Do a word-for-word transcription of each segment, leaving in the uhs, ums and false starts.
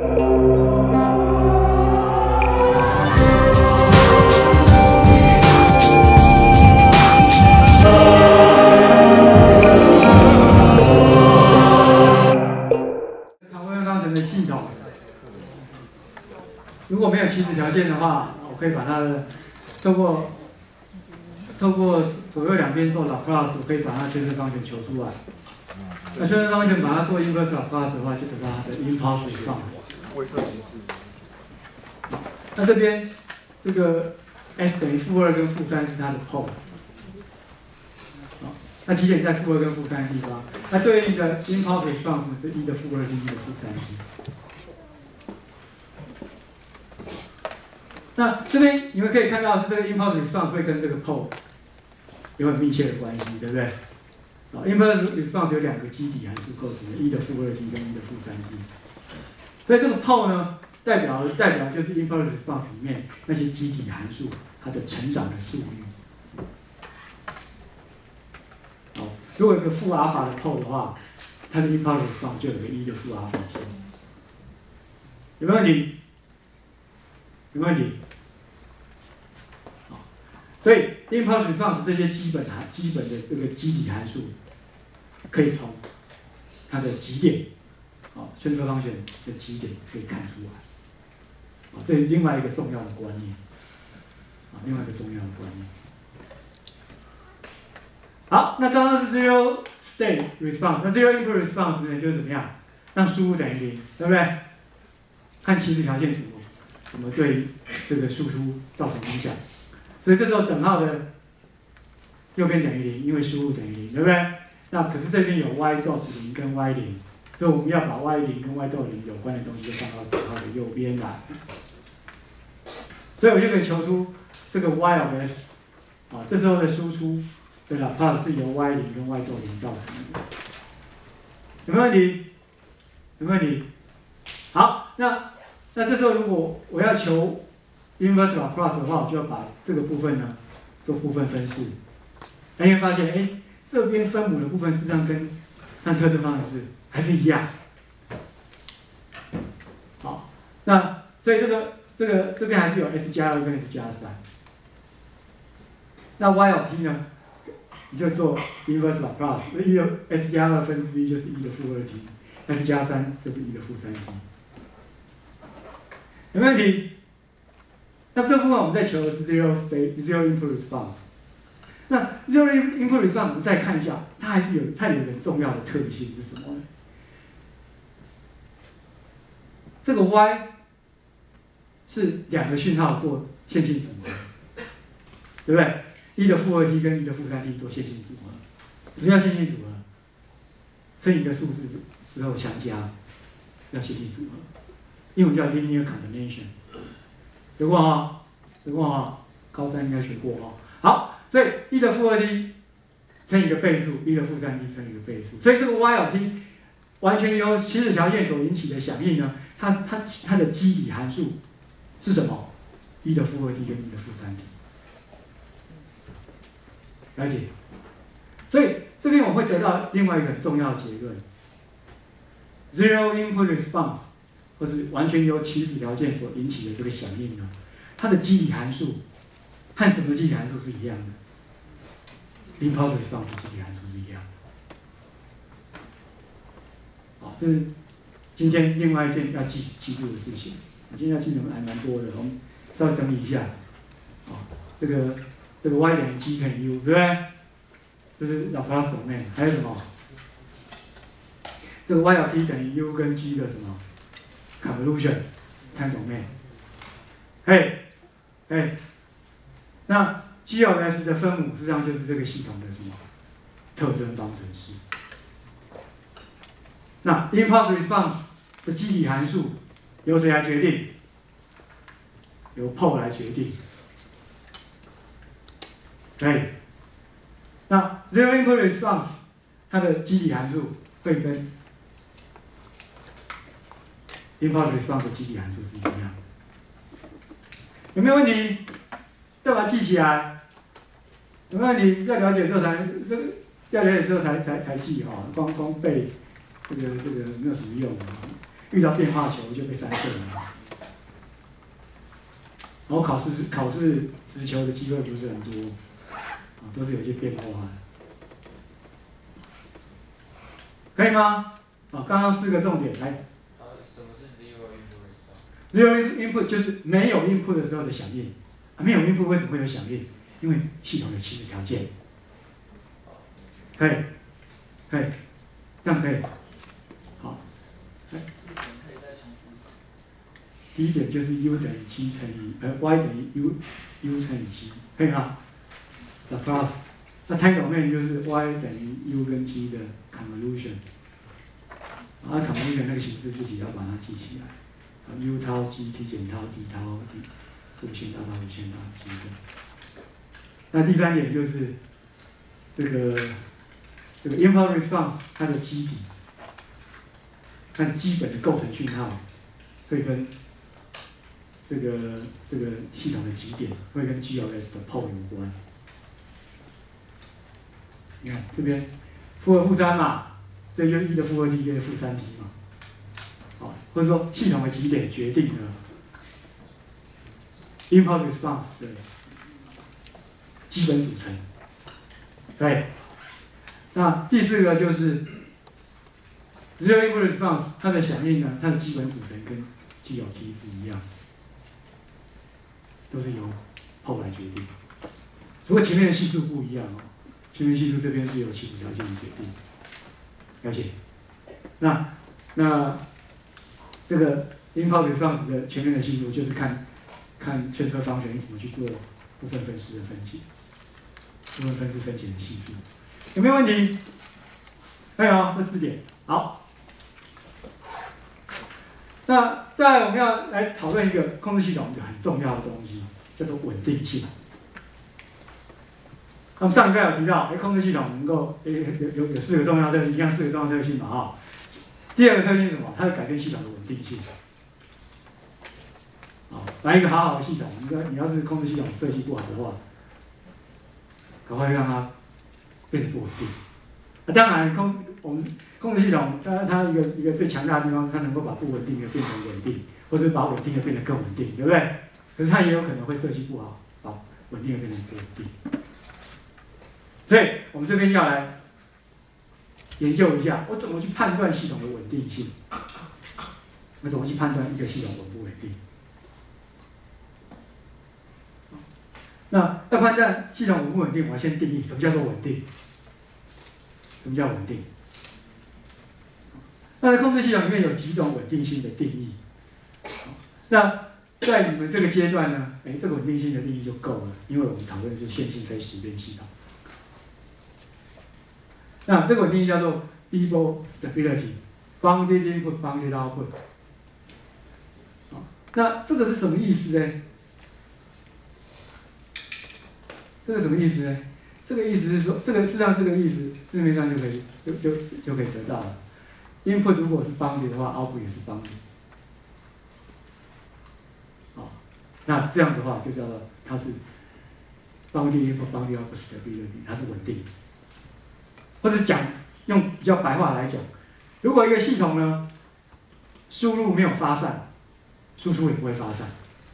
如果没有起始条件的话，我可以把它的透过透过左右两边做 Laplace， 我可以把它确认方程求出来。那确认方程把它做 inverse Laplace 的话，就得到它的 impulse response。那这边这个 s 等于负二跟负三是它的 pole。那极点在负二跟负三的地方，那对应的 impulse response 是一的负二跟一的负三 t。那这边你们可以看到是这个 impulse response 会跟这个 pole 有很密切的关系，对不对？啊 ，impulse response 有两个基底函数构成的，一的负二 t 跟一的负三 t。所以这个 pole 呢，代表代表就是 impulse response 里面那些基底函数它的成长的速率。好，如果有个负阿尔法的 pole 的话，它的 impulse response 就有个一的负阿尔法 t。有没有问题？有没有问题？所以 impulse response 这些基本函、基本的这个基底函数，可以从它的极点，啊，宣测方程的极点可以看出来。啊，这是另外一个重要的观念。啊，另外一个重要的观念。好，那刚刚是 zero state response， 那 zero input response 呢，就是怎么样？让输入等于零，对不对？看起始条件怎么怎么对这个输出造成影响。所以这时候等号的右边等于零，因为输入等于零，对不对？那可是这边有 y dot 零跟 y 零，所以我们要把 y 零跟 y dot 零有关的东西就放到等号的右边来。所以我就可以求出这个 y of s， 啊，这时候的输出的 Laplace 是由 y 零跟 y dot 零造成的。有没有问题？有没有问题？好，那那这时候如果我要求 inverse Laplace 的话，我就要把这个部分呢做部分分式。那你会发现，哎，这边分母的部分实际上跟汉特顿方程式还是一样。好，那所以这个这个这边还是有 s 加二跟 s 加三。那 y of t 呢，你就做 inverse Laplace， 一的 s 加二分之一就是一的负二 t，s 加三就是一的负三 t。有没有问题？那这部分我们在求的是 zero state zero input response。那 zero input response 我们再看一下，它还是有它有一个重要的特性是什么呢？这个 y 是两个讯号做线性组合，对不对？一的负二 t 跟一的负三 t 做线性组合，什么叫线性组合？乘以一个数字之后相加，叫线性组合，英文叫 linear combination。有过哈，有过哈，高三应该学过哈。好，所以一的负二 t 乘以一个倍数，一的负三 t 乘以一个倍数，所以这个 y of t 完全由起始条件所引起的响应呢，它它它的基底函数是什么？一的负二 t 跟一的负三 t。了解？所以这边我会得到另外一个很重要的结论 ：zero input response。或是完全由起始条件所引起的这个响应呢，它的基底函数和什么基底函数是一样的 ？impulse response 基底函数是一样的。好，这是今天另外一件要记记住的事情。今天要记的还蛮多的，我们稍微整理一下。啊，这个这个 y 等于 g 乘以 u， 对不对？这是 Laplace domain， 还有什么？这个 y of t 等于 u 跟 g 的什么？ convolution time domain， 嘿，哎，那 G of S 的分母实际上就是这个系统的什么特征方程式。那 impulse response 的基底函数由谁来决定？由 pole 来决定。对，那 zero input response 它的基底函数会跟 impulse response 的基底函数是一样的，有没有问题？要把它记起来。有没有问题？要了解之后才这个，要了解之后才才才记哈、哦，光光背这个这个没有什么用啊。因遇到变化球就被三振了。然后考试考试直球的机会不是很多，啊，都是有些变化的，可以吗？啊，刚刚四个重点来。 啊，什么是 zero input response？ zero input 就是没有 input 的时候的响应，啊，没有 input 为什么会有响应？因为系统有起始条件。可以，可以，这样可以。好，第一点就是 u 等于七乘以呃 y 等于 u u 乘以七，可以吗？那 plus， 那 time domain 就是 y 等于 u 跟 g 的 convolution， 啊 convolution 那个形式自己要把它记起来，啊 u 套 g t 减套 d 套 d 无限大到无限大 g 的。那第三点就是这个这个 impulse response 它的基底，看基本的构成讯号会跟这个这个系统的极点会跟 G L S 的 pole 有关。你看这边负二负三嘛，这就是 e 的负二 t 跟负三 t 嘛，好，或者说系统的极点决定了 impulse response 的基本组成。对，那第四个就是 zero input response 它的响应呢，它的基本组成跟 G L T 是一样。都是由 pole 来决定，不过前面的系数不一样哦。前面系数这边是由起始条件决定，了解？那那这个 impulse response 的前面的系数就是看看圈车方程你怎么去做部分分式的分解，部分分式分解的系数，有没有问题？可以哦，这四点好。那再来我们要来讨论一个控制系统一个很重要的东西，叫做稳定性。那么上一拜有提到，哎，控制系统能够，哎，有有有四个重要特性，一样四个重要特性嘛，哈。第二个特性是什么？它会改变系统的稳定性。啊，来一个好好的系统，你要你要是控制系统设计不好的话，赶快让它变得不稳定。啊，当然控我们控制系统，它它一个一个最强大的地方是它能够把不稳定的变成稳定，或者把稳定的变得更稳定，对不对？可是它也有可能会设计不好，把稳定的变成不稳定。所以我们这边要来研究一下，我怎么去判断系统的稳定性？我怎么去判断一个系统稳不稳定？那要判断系统稳不稳定，我要先定义什么叫做稳定。什么叫稳定？那在控制系统里面有几种稳定性的定义。那在你们这个阶段呢，哎，这个稳定性的定义就够了，因为我们讨论的是线性非时变系统。那这个稳定性叫做 Debye stability，bounded input bounded output。那这个是什么意思呢？这个什么意思呢？这个意思是说，这个事实上这个意思字面上就可以就就就可以得到了。input 如果是 bounded 的话 ，output 也是 bounded。好，那这样的话就叫做它是 bounded input bounded output stability， 它是稳定。或者讲用比较白话来讲，如果一个系统呢输入没有发散，输出也不会发散，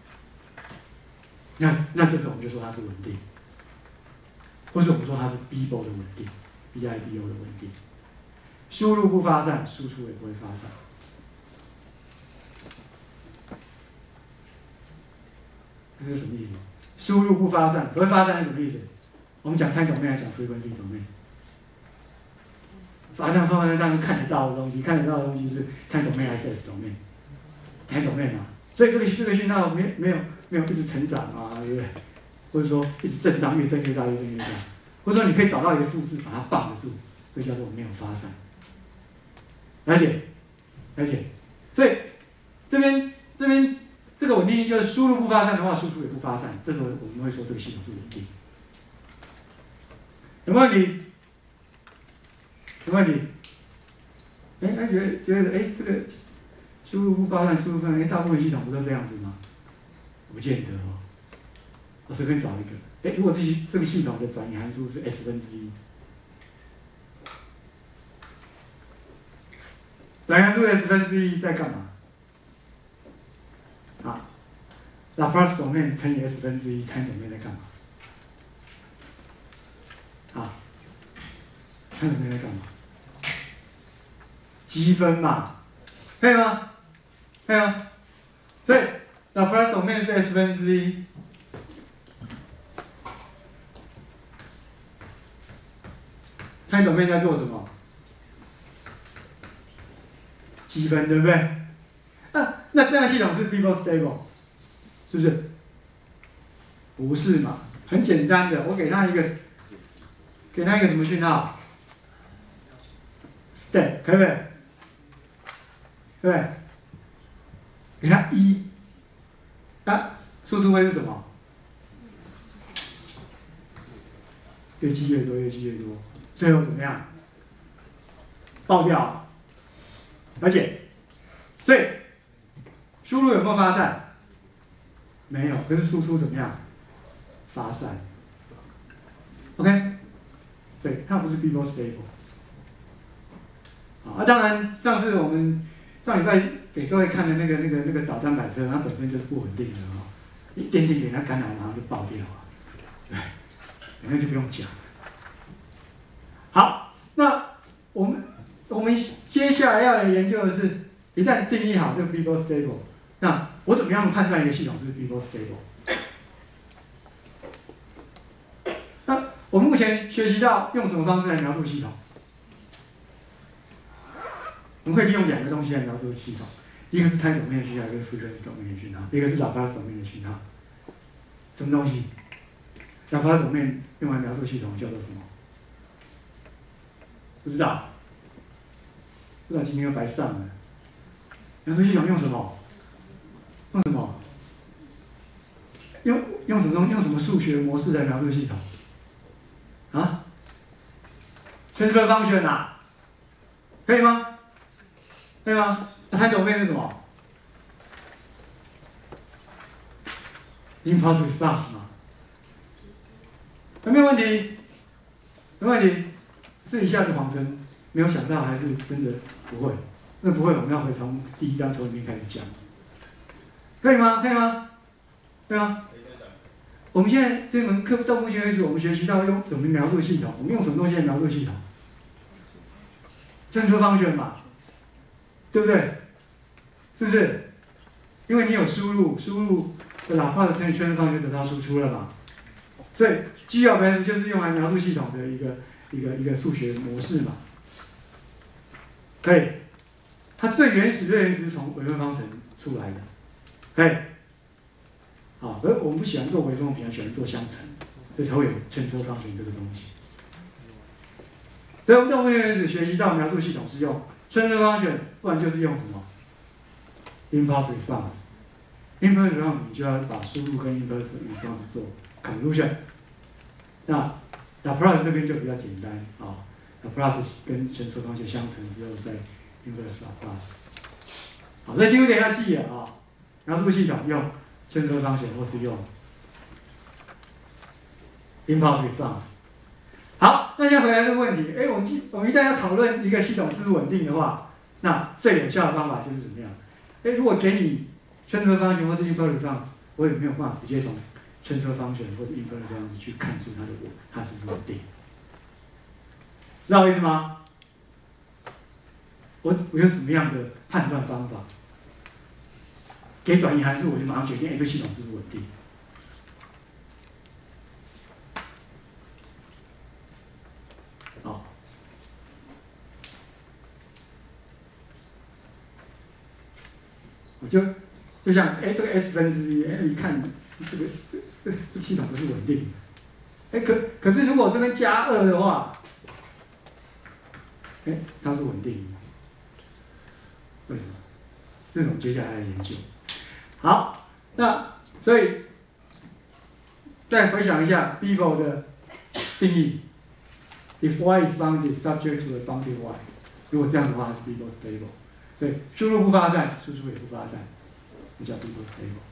那那这时候我们就说它是稳定。或是我们说它是 Debye 的稳定 ，B I B O 的稳定，输入不发散，输出也不会发散。这是什么意思？输入不发散，不会发散是什么意思？我们讲 time domain 来讲 frequency domain， 发散发散让人看得到的东西，看得到的东西是 time domain 还是 S domain？time domain 嘛，所以这个这个讯号没没有没有一直成长啊，对不对？或者说一直震荡，越震越大，越震越大，或者说你可以找到一个数字，把它绑得住，这叫做没有发散。了解，了解。所以这边这边这个稳定就是输入不发散的话，输出也不发散，这时候我们会说这个系统是稳定。有没有问题？有问题？哎哎，觉得觉得哎，这个输入不发散，输入不发散，哎，大部分系统不都这样子吗？不见得哦。我随便找一个，哎，如果这些这个系统的转移函数是 S 分之一，转移函数 S 分之一在干嘛？ 啊 ，Laplace domain 乘以 S 分之一，time domain 在干嘛？啊 ，time domain 在干嘛？积分嘛，可以吗？可以吗？所以 Laplace domain 是 S 分之一。time domain 在做什么？积分，对不对？啊，那这样系统是 People stable， 是不是？不是嘛？很简单的，我给他一个，给他一个什么讯号 ？Step， 可不可以？对不对？给他一，啊，输出会是什么？越积越多，越积越多，最后怎么样？爆掉。了解，所以输入有没有发散？没有，可是输出怎么样？发散。OK， 对，它不是 People stable。啊，当然，上次我们上礼拜给各位看的那个、那个、那个导弹摆车，它本身就是不稳定的哦，一电梯给它干扰，马上就爆掉了。对，那就不用讲。好，那我们我们接下来要来研究的是，一旦定义好这个 People stable， 那我怎么样判断一个系统是 People stable？ 那我们目前学习到用什么方式来描述系统？我们会利用两个东西来描述系统，一个是 time domain 的讯号，一个是 frequency domain 的讯号，一个是 Laplace domain 的讯号。什么东西 ？Laplace domain 用来描述系统叫做什么？不知道，不知道今天又白上了。描述系统用什么？用什么？用用什么东？用什么数学模式来描述系统？啊？圈分方选啊？可以吗？可以吗？那time domain是什么 ？impulse response 嘛？有没有问题？有问题？这一下子恍神，没有想到，还是真的不会。那不会，我们要回从第一章头里面开始讲，可以吗？可以吗？对吗？我们现在这门课到目前为止，我们学习到用怎么描述系统，我们用什么东西来描述系统？transfer function嘛，对不对？是不是？因为你有输入，输入的哪怕的乘以transfer function得到输出了嘛，所以 G of S 就是用来描述系统的一个一个一个数学模式嘛。可以，它最原始最原始是从微分方程出来的，可以。好，而我们不喜欢做微分，比较喜欢做相乘，所以才会有transfer function这个东西。所以我们到目前为止学习到描述系统是用transfer function，不然就是用什么 impulse response。impulse response 你就要把输入跟 impulse response 做 convolution。那 Laplace 这边就比较简单啊 ，Laplace 跟transfer function 相乘之后再 inverse Laplace。好，所以第五点要记了啊，描述系统用transfer function或是用 impulse response。好，那现在回来这个问题，哎，我们我们一旦要讨论一个系统是不是稳定的话，那最有效的方法就是怎么样？哎，如果给你 transfer function 或是 impulse response， 我也没有办法直接从 transfer function 或者 impulse response 去看出它的稳，它是不是稳定？知道我意思吗？我我有什么样的判断方法？给转移函数，我就马上决定，哎，这个系统是不是稳定？好，我就就像哎，这个 S 分之一，哎，一看这个这这系统不是稳定的。哎，可可是如果这边加二的话，哎，它是稳定的。为什么？这种接下来的研究。好，那所以再回想一下 People 的定义。If y is bounded subject to a bounded y， 如果这样的话，是 People stable。所以输入不发散，输出也不发散，这叫 People stable。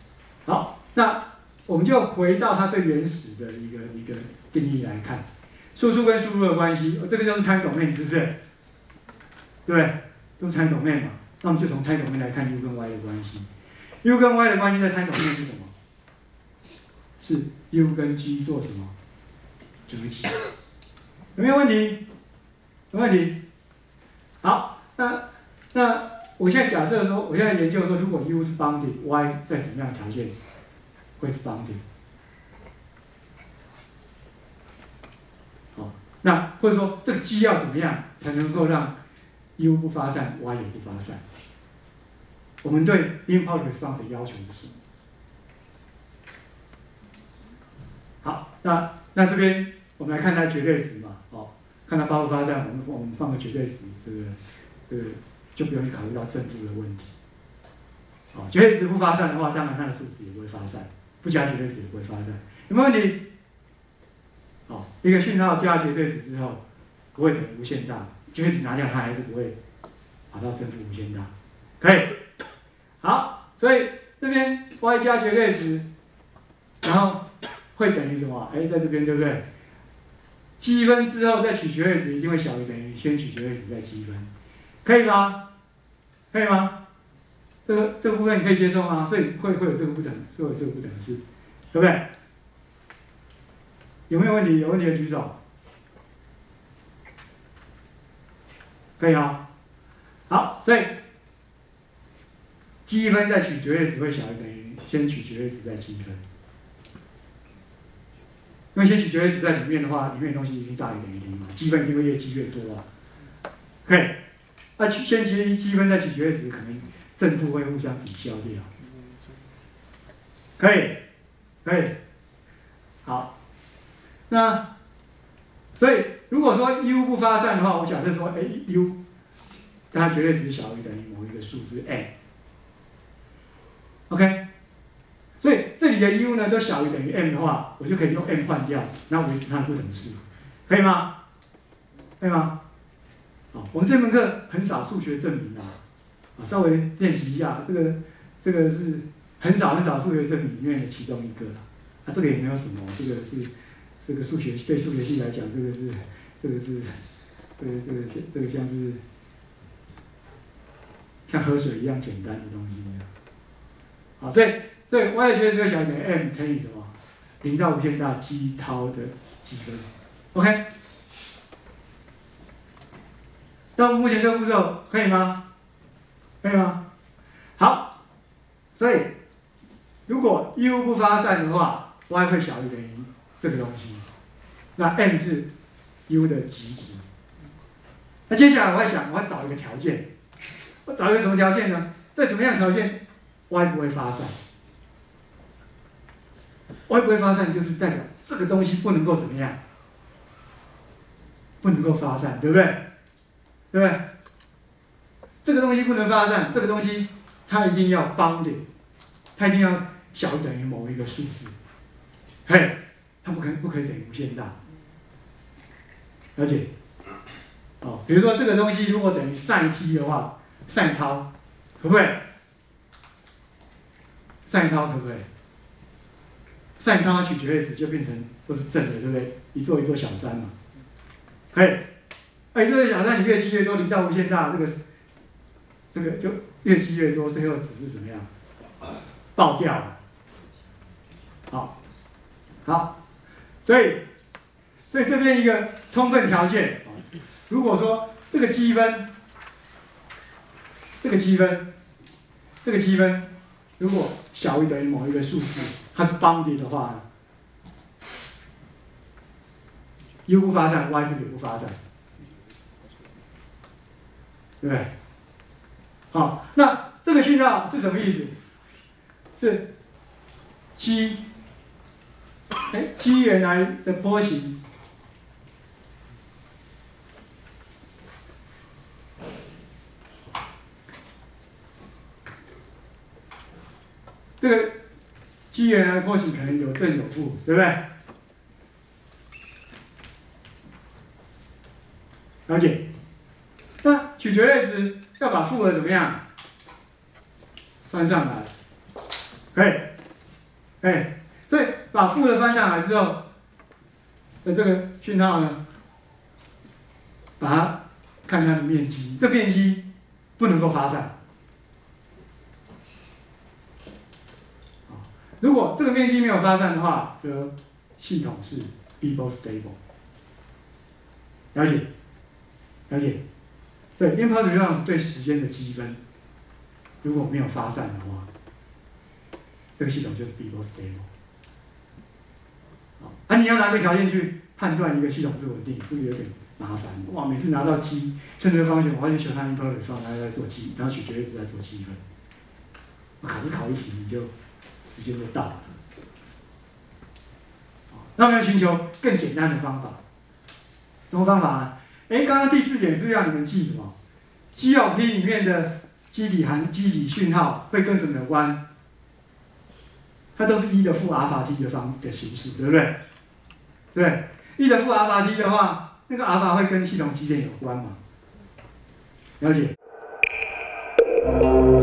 好，那我们就回到它最原始的一个一个定义来看。 输出跟输入的关系，这个就是 time domain， 是不是？对不对？都是 time domain 嘛。那我们就从 time domain 来看 u 跟 y 的关系。u 跟 y 的关系在 time domain 是什么？是 u 跟 g 做什么？折集。有没有问题？有问题？好，那那我现在假设说，我现在研究说，如果 u 是 bounded，y 在什么样的条件会是 bounded？ 好，那或者说这个 g 要怎么样才能够让 u 不发散 ，y 也不发散？我们对 impulse response 的要求是什么？好，那那这边我们来看它绝对值嘛，哦，看它发不发散，我们我们放个绝对值，对不对？对不对？就不用考虑到正负的问题。哦，绝对值不发散的话，当然它的数值也不会发散，不加绝对值也不会发散，有没有问题？哦，一个讯号加绝对值之后，不会等于无限大，绝对值拿掉它还是不会跑到正负无限大，可以？好，所以这边 y 加绝对值，然后会等于什么？哎，在这边对不对？积分之后再取绝对值一定会小于等于先取绝对值再积分，可以吗？可以吗？这个这个部分你可以接受吗？所以会会有这个不等，会有这个不等式，对不对？有没有问题？有问题的举手。可以啊、哦。好，所以积分再取绝对值会小于等于先取绝对值再积分。因为先取绝对值在里面的话，里面的东西一定大于等于零嘛，积分一定会越积越多啊。可以，那取先积积分再取绝对值，可能正负会互相抵消掉。可以，可以，好。那所以如果说 u 不发散的话，我假设说，哎 ，u 它绝对值小于等于某一个数字 m。OK。所以这里的 u 呢都小于等于 m 的话，我就可以用 m 换掉，然后维持它的不等式，可以吗？可以吗？好，我们这门课很少数学证明啊，啊，稍微练习一下，这个这个是很少很少数学证明里面的其中一个了。啊，这个也没有什么，这个是这个数学对数学系来讲，这个是这个是这个这个这个像是像喝水一样简单的东西一样。好，所以。所以 y 的绝对值小于等于 m 乘以什么？零到无限大 g 涛的积分 ，OK？ 到目前这个步骤可以吗？可以吗？好，所以如果 u 不发散的话 ，y 会小于等于这个东西，那 m 是 u 的极值。那接下来我要想，我要找一个条件，我找一个什么条件呢？在什么样的条件 y 不会发散？ y 不会发散，就是代表这个东西不能够怎么样，不能够发散，对不对？对不对？这个东西不能发散，这个东西它一定要 bounded， 它一定要小于等于某一个数字，嘿，它不可不可以等于无限大，了解？哦，比如说这个东西如果等于 sin t 的话 ，sin 涛可不可以 ？sin 涛可不可以？ sin 它取绝对值就变成都是正的，对不对？一座一座小山嘛，可以。哎，一座小山你越积越多，零到无限大，这个这个就越积越多，最后值是怎么样？爆掉了。好，好，所以所以这边一个充分条件，如果说这个积分，这个积分，这个积分，如果小于等于某一个数字。 它是 bounded 的话 ，u 不发散 ，y 是不是也不发散？对不对？好，那这个讯号是什么意思？是 g， 哎 ，g 原来的波形，这个。 g 原来的波形可能有正有负，对不对？了解。那取绝对值要把负的怎么样翻上来？可以，可以。所以把负的翻上来之后的这个讯号呢， 把它看它的面积，这面积不能够发散。如果这个面积没有发散的话，则系统是 Beeple stable。了解？了解？对 ，impulse response 对时间的积分，如果没有发散的话，这个系统就是 Beeple stable。啊，你要拿这个条件去判断一个系统是稳定，是不是有点麻烦？哇，每次拿到积，趁这个方向，我发现学它 impulse response， 然后在做积，然后取决一直在做积分。考试考一题，你就时间就到了。那我们要寻求更简单的方法，什么方法呢？哎，刚刚第四点是不是要你们记什么 ？G of T 里面的基底含基底讯号会跟什么有关？它都是 e 的负阿尔法 t 的方的形式，对不对？对 ，e 的负阿尔法 t 的话，那个阿尔法会跟系统基点有关嘛？了解？